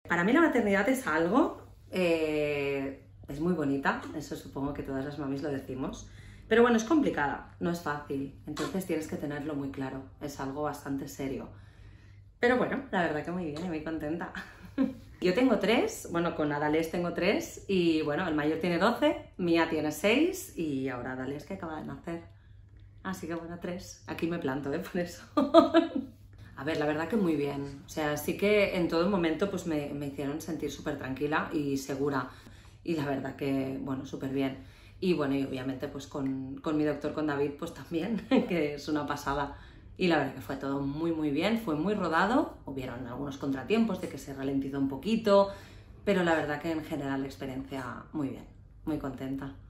Para mí la maternidad es algo, es muy bonita, eso supongo que todas las mamis lo decimos, pero bueno, es complicada, no es fácil, entonces tienes que tenerlo muy claro, es algo bastante serio. Pero bueno, la verdad que muy bien y muy contenta. Yo tengo 3, bueno, con Adalés tengo 3 y bueno, el mayor tiene 12, Mía tiene 6 y ahora Adalés que acaba de nacer. Así que bueno, 3. Aquí me planto, por eso. A ver, la verdad que muy bien. O sea, sí que en todo momento pues me hicieron sentir súper tranquila y segura. Y la verdad que, bueno, súper bien. Y bueno, y obviamente pues con mi doctor, con David, pues también, que es una pasada. Y la verdad que fue todo muy bien, fue muy rodado. Hubieron algunos contratiempos de que se ralentizó un poquito, pero la verdad que en general la experiencia muy bien, muy contenta.